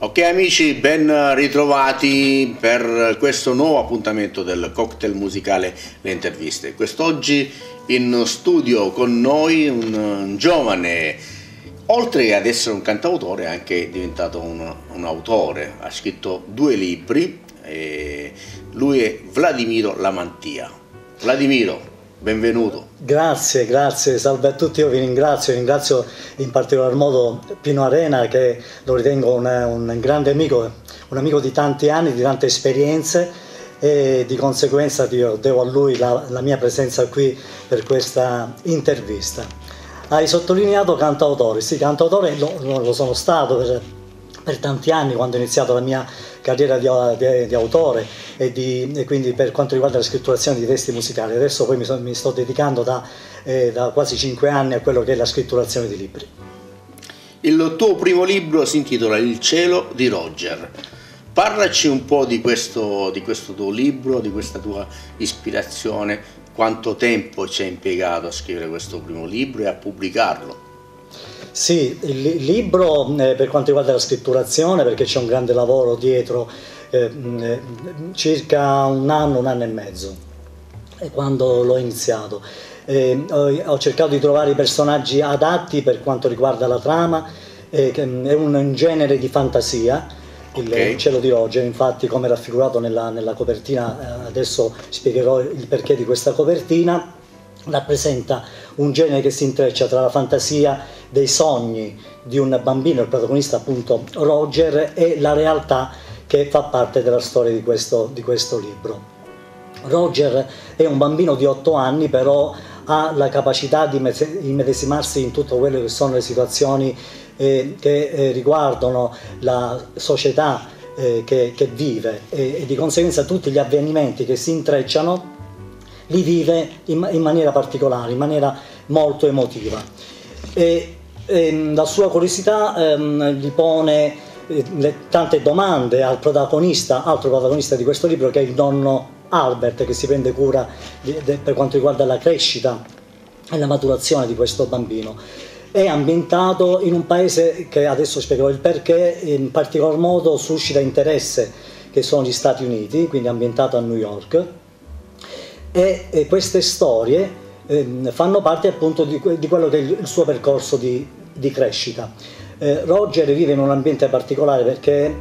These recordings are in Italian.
Ok amici, ben ritrovati per questo nuovo appuntamento del cocktail musicale Le Interviste. Quest'oggi in studio con noi un giovane, oltre ad essere un cantautore, è anche diventato un autore. Ha scritto 2 libri e lui è Vladimiro Lamantia. Vladimiro, benvenuto. Grazie, salve a tutti, io vi ringrazio in particolar modo Pino Arena, che lo ritengo un grande amico, un amico di tanti anni, di tante esperienze, e di conseguenza io devo a lui la mia presenza qui per questa intervista. Hai sottolineato cantautore, sì, cantautore lo sono stato per tanti anni, quando ho iniziato la mia carriera di autore e quindi per quanto riguarda la scritturazione di testi musicali. Adesso poi mi sto dedicando da quasi 5 anni a quello che è la scritturazione di libri. Il tuo primo libro si intitola Il cielo di Roger. Parlaci un po' di questo tuo libro, di questa tua ispirazione, quanto tempo ci hai impiegato a scrivere questo primo libro e a pubblicarlo. Sì, il libro per quanto riguarda la scritturazione, perché c'è un grande lavoro dietro, circa un anno e mezzo, quando l'ho iniziato. Ho cercato di trovare i personaggi adatti per quanto riguarda la trama, che è un genere di fantasia. Il cielo di Roger, infatti, come raffigurato nella copertina, adesso spiegherò il perché di questa copertina, rappresenta un genere che si intreccia tra la fantasia dei sogni di un bambino, il protagonista appunto Roger, e la realtà che fa parte della storia di questo libro. Roger è un bambino di 8 anni, però ha la capacità di immedesimarsi in tutto quello che sono le situazioni che riguardano la società che vive, e di conseguenza tutti gli avvenimenti che si intrecciano li vive in maniera particolare, in maniera molto emotiva. La sua curiosità gli pone tante domande al protagonista, altro protagonista di questo libro, che è il nonno Albert, che si prende cura per quanto riguarda la crescita e la maturazione di questo bambino. È ambientato in un paese che adesso spiegherò il perché, in particolar modo suscita interesse, che sono gli Stati Uniti, quindi ambientato a New York, e queste storie fanno parte appunto di quello che è il suo percorso di crescita. Roger vive in un ambiente particolare perché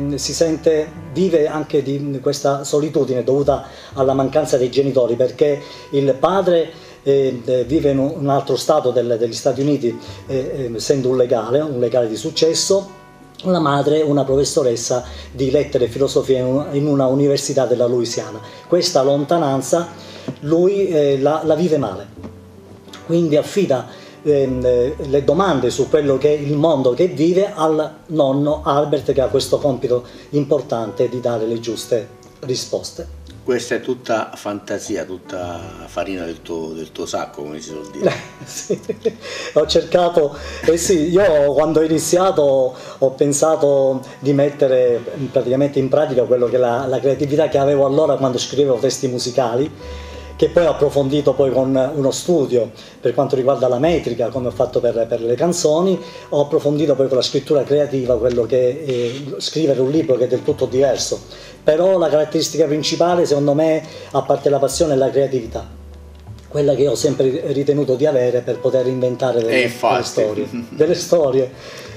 vive anche di questa solitudine dovuta alla mancanza dei genitori, perché il padre vive in un altro stato degli Stati Uniti, essendo un legale di successo. La madre, una professoressa di lettere e filosofia in una università della Louisiana. Questa lontananza lui la vive male, quindi affida le domande su quello che è il mondo che vive al nonno Albert, che ha questo compito importante di dare le giuste risposte. Questa è tutta fantasia, tutta farina del tuo sacco, come si suol dire. Sì, ho cercato, sì, io quando ho iniziato ho pensato di mettere praticamente in pratica quello che la creatività che avevo allora quando scrivevo testi musicali, che poi ho approfondito poi con uno studio per quanto riguarda la metrica, come ho fatto per le canzoni. Ho approfondito poi con la scrittura creativa quello che è scrivere un libro, che è del tutto diverso, però la caratteristica principale, secondo me, a parte la passione, è la creatività, quella che ho sempre ritenuto di avere per poter inventare delle storie.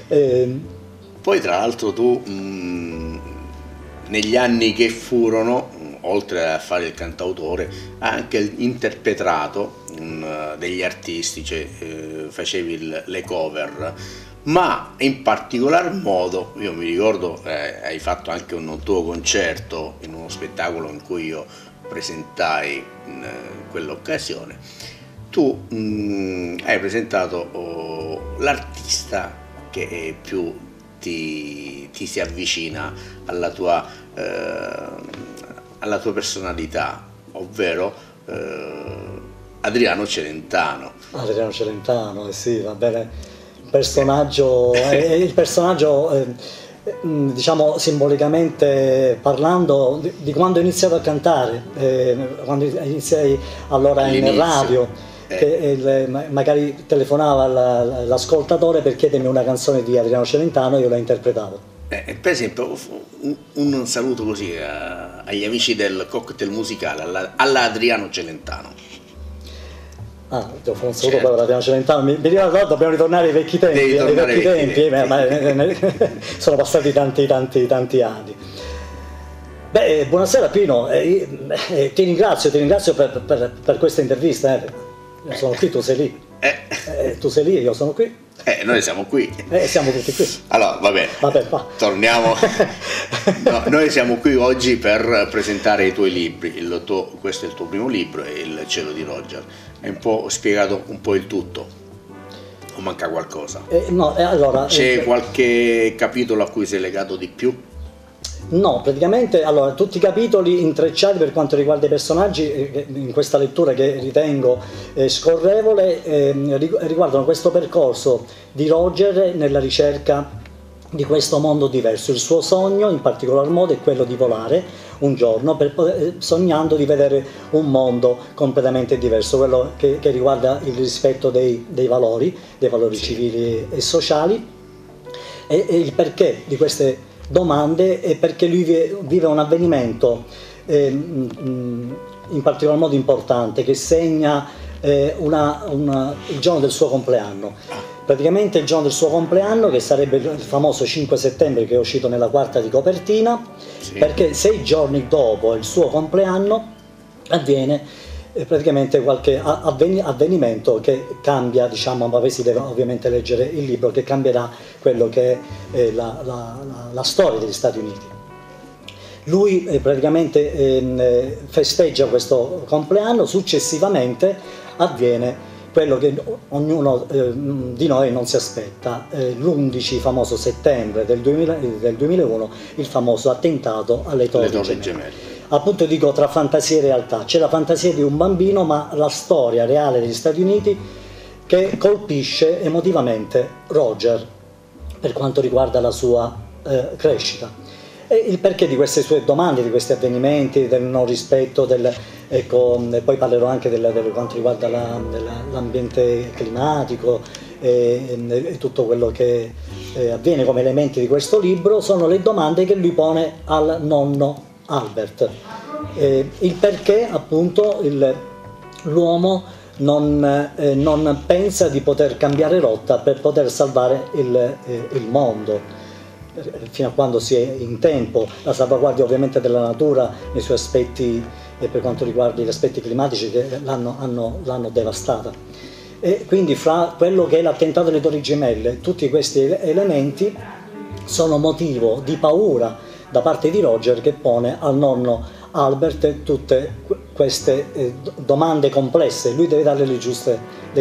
Poi tra l'altro tu negli anni che furono, oltre a fare il cantautore, ha anche interpretato degli artisti, cioè facevi le cover, ma in particolar modo, io mi ricordo, hai fatto anche un tuo concerto in uno spettacolo in cui io presentai in quell'occasione. Tu hai presentato l'artista che più ti si avvicina alla tua personalità, ovvero Adriano Celentano. Adriano Celentano, sì, va bene. Il personaggio, diciamo simbolicamente parlando, di quando ho iniziato a cantare, quando iniziai allora in radio, che magari telefonava l'ascoltatore per chiedermi una canzone di Adriano Celentano e io la interpretavo. Per esempio, un saluto così agli amici del cocktail musicale, alla Adriano Celentano. Devo fare un saluto per Adriano Celentano. Mi ricordo, dobbiamo ritornare ai vecchi tempi, sono passati tanti anni. Beh, buonasera Pino, ti ringrazio per questa intervista. Io sono qui, tu sei lì. Tu sei lì, io sono qui. Noi siamo qui. Siamo tutti qui. Allora, vabbè, va. Torniamo. No, noi siamo qui oggi per presentare i tuoi libri. Questo è il tuo primo libro, è Il cielo di Roger. Hai un po' spiegato un po' il tutto. O manca qualcosa? Allora, c'è qualche capitolo a cui sei legato di più? No, praticamente tutti i capitoli intrecciati per quanto riguarda i personaggi in questa lettura che ritengo scorrevole riguardano questo percorso di Roger nella ricerca di questo mondo diverso. Il suo sogno in particolar modo è quello di volare un giorno sognando di vedere un mondo completamente diverso, quello che riguarda il rispetto dei valori civili e sociali e il perché di queste domande è perché lui vive un avvenimento in particolar modo importante che segna il giorno del suo compleanno. Praticamente il giorno del suo compleanno, che sarebbe il famoso 5 settembre che è uscito nella quarta di copertina, perché 6 giorni dopo il suo compleanno avviene praticamente qualche avvenimento che cambia, diciamo, ma poi si deve ovviamente leggere il libro, che cambierà quello che è la storia degli Stati Uniti. Lui praticamente festeggia questo compleanno, successivamente avviene quello che ognuno di noi non si aspetta, l'11 famoso settembre del 2001, il famoso attentato alle Torri Gemelle. Appunto dico, tra fantasia e realtà, c'è la fantasia di un bambino, ma la storia reale degli Stati Uniti che colpisce emotivamente Roger per quanto riguarda la sua crescita. E il perché di queste sue domande, di questi avvenimenti, del non rispetto, poi parlerò anche di quanto riguarda l'ambiente climatico e tutto quello che avviene come elementi di questo libro, sono le domande che lui pone al nonno Albert, il perché appunto l'uomo non pensa di poter cambiare rotta per poter salvare il mondo, fino a quando si è in tempo. La salvaguardia ovviamente della natura nei suoi aspetti, per quanto riguarda gli aspetti climatici che l'hanno devastata, e quindi fra quello che è l'attentato alle Torri Gemelle, tutti questi elementi sono motivo di paura da parte di Roger, che pone al nonno Albert tutte queste domande complesse. Lui deve dare le giuste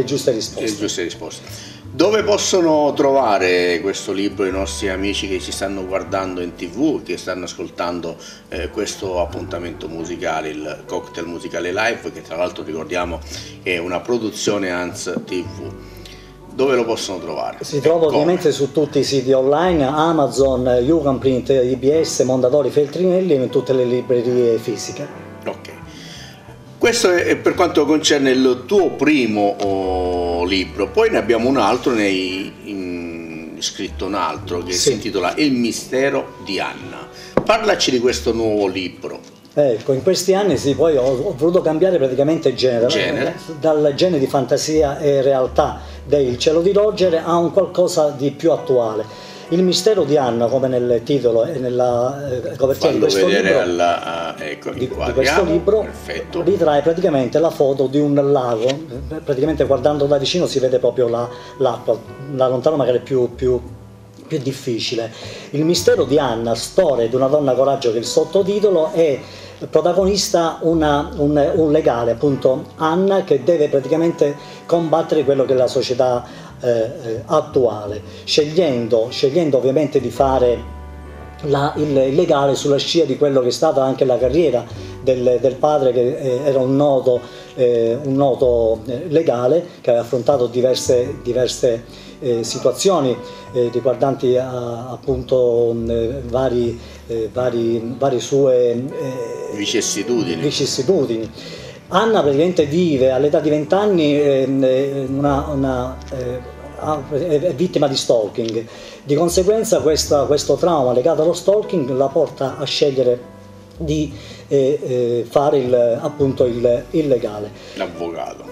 risposte. Dove possono trovare questo libro i nostri amici che ci stanno guardando in TV, che stanno ascoltando questo appuntamento musicale, il Cocktail Musicale Live, che tra l'altro ricordiamo è una produzione Hans TV? Dove lo possono trovare? Si trova ovviamente su tutti i siti online, Amazon, Jugendprint, IBS, Mondadori, Feltrinelli, e in tutte le librerie fisiche. Ok. Questo è per quanto concerne il tuo primo libro. Poi ne abbiamo un altro, scritto un altro, che si intitola Il mistero di Anna. Parlaci di questo nuovo libro. Ecco, in questi anni poi ho voluto cambiare praticamente genere. Dal genere di fantasia e realtà del cielo di Roger a un qualcosa di più attuale. Il mistero di Anna, come nel titolo e nella copertina di questo libro, ritrae praticamente la foto di un lago. Praticamente guardando da vicino si vede proprio l'acqua, da lontano magari più difficile. Il mistero di Anna, storia di una donna coraggio, che è il sottotitolo, è protagonista un legale, appunto Anna, che deve praticamente combattere quello che è la società attuale, scegliendo ovviamente di fare il legale sulla scia di quello che è stata anche la carriera del padre, che era un noto legale, che aveva affrontato diverse situazioni riguardanti appunto vari sue vicissitudini. Anna praticamente vive all'età di 20 anni è vittima di stalking. Di conseguenza questo trauma legato allo stalking la porta a scegliere di fare appunto il legale. L'avvocato.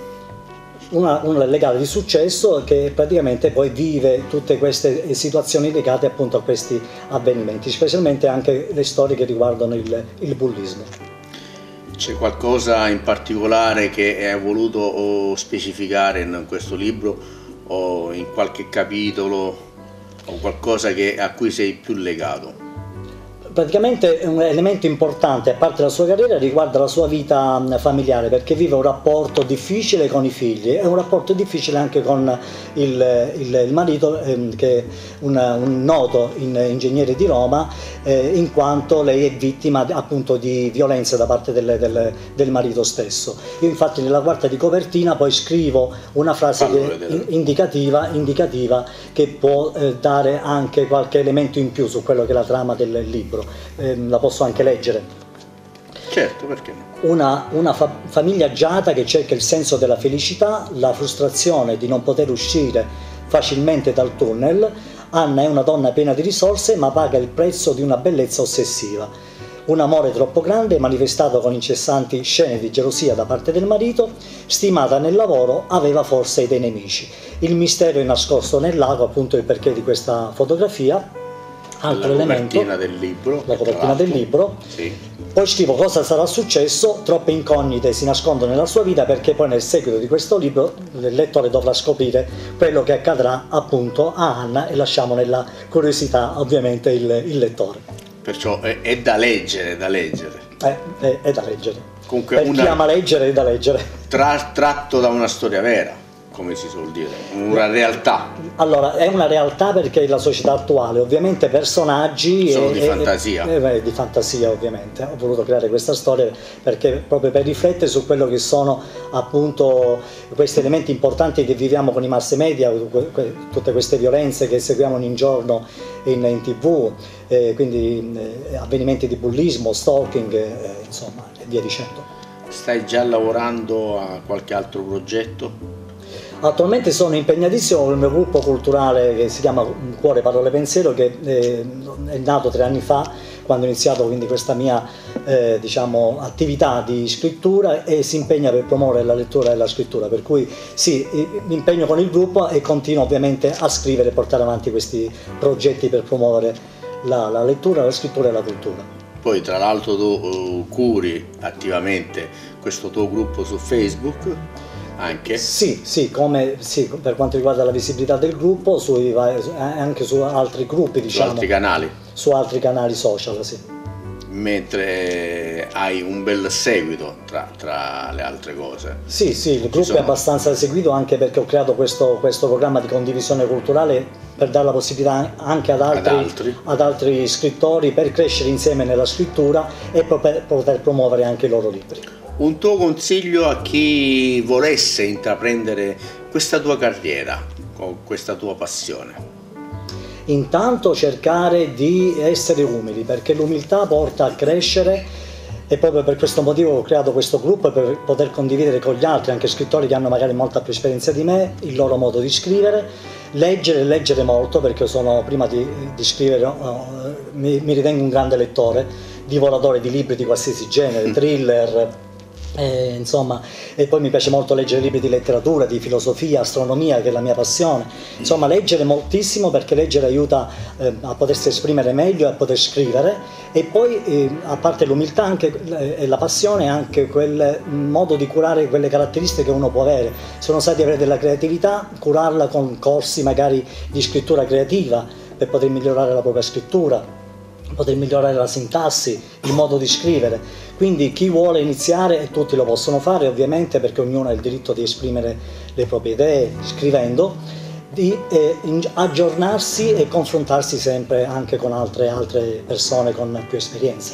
Un legale di successo che praticamente poi vive tutte queste situazioni legate appunto a questi avvenimenti, specialmente anche le storie che riguardano il bullismo. C'è qualcosa in particolare che hai voluto specificare in questo libro o in qualche capitolo o qualcosa a cui sei più legato? Praticamente un elemento importante, a parte la sua carriera, riguarda la sua vita familiare, perché vive un rapporto difficile con i figli e un rapporto difficile anche con il marito, che è un noto ingegnere di Roma, in quanto lei è vittima appunto di violenza da parte del marito stesso. Io infatti nella quarta di copertina poi scrivo una frase indicativa che può dare anche qualche elemento in più su quello che è la trama del libro. La posso anche leggere. Certo, perché no? Una famiglia agiata che cerca il senso della felicità, la frustrazione di non poter uscire facilmente dal tunnel. Anna è una donna piena di risorse ma paga il prezzo di una bellezza ossessiva. Un amore troppo grande manifestato con incessanti scene di gelosia da parte del marito, stimata nel lavoro, aveva forse dei nemici. Il mistero è nascosto nel lago, appunto il perché di questa fotografia. Altro elemento, la copertina del libro. Sì. Poi scrivo cosa sarà successo, troppe incognite si nascondono nella sua vita, perché poi nel seguito di questo libro il lettore dovrà scoprire quello che accadrà appunto a Anna e lasciamo nella curiosità ovviamente il lettore. Perciò è da leggere, È da leggere. Comunque per chi ama leggere è da leggere. Tratto da una storia vera, come si suol dire, una realtà. Allora, è una realtà perché è la società attuale, ovviamente personaggi sono di fantasia. Di fantasia ovviamente. Ho voluto creare questa storia perché proprio per riflettere su quello che sono appunto questi elementi importanti che viviamo con i mass media, tutte queste violenze che seguiamo ogni giorno in TV, quindi avvenimenti di bullismo, stalking, insomma, e via dicendo. Stai già lavorando a qualche altro progetto? Attualmente sono impegnatissimo con il mio gruppo culturale che si chiama Cuore, Parole, Pensiero, che è nato 3 anni fa, quando ho iniziato quindi questa mia attività di scrittura, e si impegna per promuovere la lettura e la scrittura, per cui sì, mi impegno con il gruppo e continuo ovviamente a scrivere e portare avanti questi progetti per promuovere la lettura, la scrittura e la cultura. Poi tra l'altro tu curi attivamente questo tuo gruppo su Facebook anche? Sì, per quanto riguarda la visibilità del gruppo, anche su altri gruppi, diciamo. Su altri canali? Su altri canali social, sì. Mentre hai un bel seguito tra le altre cose. Sì, il gruppo è abbastanza seguito, anche perché ho creato questo programma di condivisione culturale per dare la possibilità anche ad altri scrittori per crescere insieme nella scrittura e poter promuovere anche i loro libri. Un tuo consiglio a chi volesse intraprendere questa tua carriera, con questa tua passione? Intanto cercare di essere umili, perché l'umiltà porta a crescere, e proprio per questo motivo ho creato questo gruppo, per poter condividere con gli altri, anche scrittori che hanno magari molta più esperienza di me, il loro modo di scrivere, leggere molto, perché prima di scrivere mi ritengo un grande lettore, divoratore di libri di qualsiasi genere, thriller, insomma, e poi mi piace molto leggere libri di letteratura, di filosofia, astronomia, che è la mia passione. Insomma, leggere moltissimo, perché leggere aiuta a potersi esprimere meglio e a poter scrivere, e poi a parte l'umiltà e la passione, anche quel modo di curare quelle caratteristiche che uno può avere. Se uno sa di avere della creatività, curarla con corsi magari di scrittura creativa per poter migliorare la propria scrittura, poter migliorare la sintassi, il modo di scrivere. Quindi chi vuole iniziare, e tutti lo possono fare ovviamente, perché ognuno ha il diritto di esprimere le proprie idee scrivendo, di aggiornarsi e confrontarsi sempre anche con altre persone con più esperienza.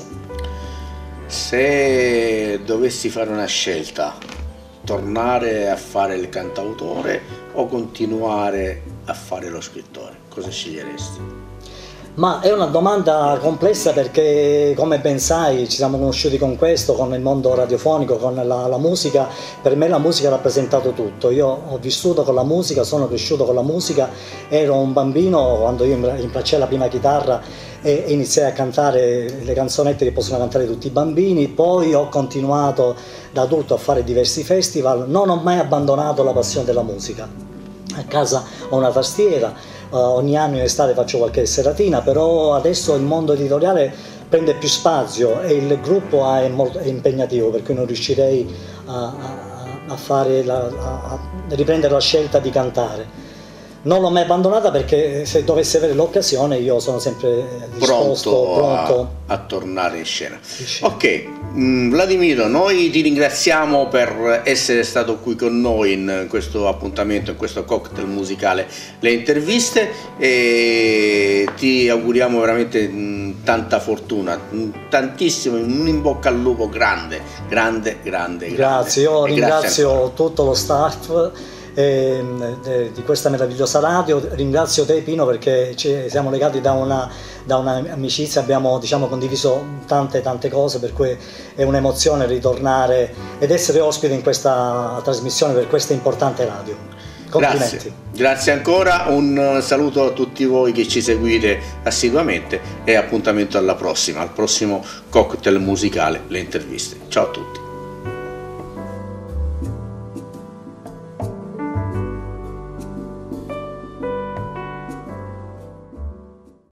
Se dovessi fare una scelta, tornare a fare il cantautore o continuare a fare lo scrittore, cosa sceglieresti? Ma è una domanda complessa perché, come ben sai, ci siamo conosciuti con questo, con il mondo radiofonico, con la musica. Per me la musica ha rappresentato tutto. Io ho vissuto con la musica, sono cresciuto con la musica, ero un bambino quando io imbracciai la prima chitarra e iniziai a cantare le canzonette che possono cantare tutti i bambini. Poi ho continuato da adulto a fare diversi festival, non ho mai abbandonato la passione della musica. A casa ho una tastiera. Ogni anno in estate faccio qualche seratina, però adesso il mondo editoriale prende più spazio e il gruppo è impegnativo, per cui non riuscirei a riprendere la scelta di cantare. Non l'ho mai abbandonata perché se dovesse avere l'occasione io sono sempre disposto, pronto a tornare in scena. Ok, Vladimiro, noi ti ringraziamo per essere stato qui con noi in questo appuntamento, in questo cocktail musicale Le Interviste, e ti auguriamo veramente tanta fortuna, tantissimo, un in bocca al lupo grande. Grazie, io ringrazio tutto lo staff di questa meravigliosa radio. Ringrazio te, Pino, perché siamo legati da un'amicizia, abbiamo, diciamo, condiviso tante cose, per cui è un'emozione ritornare ed essere ospite in questa trasmissione per questa importante radio. Complimenti. Grazie ancora, un saluto a tutti voi che ci seguite assiduamente e appuntamento alla prossima, al prossimo cocktail musicale Le Interviste. Ciao a tutti.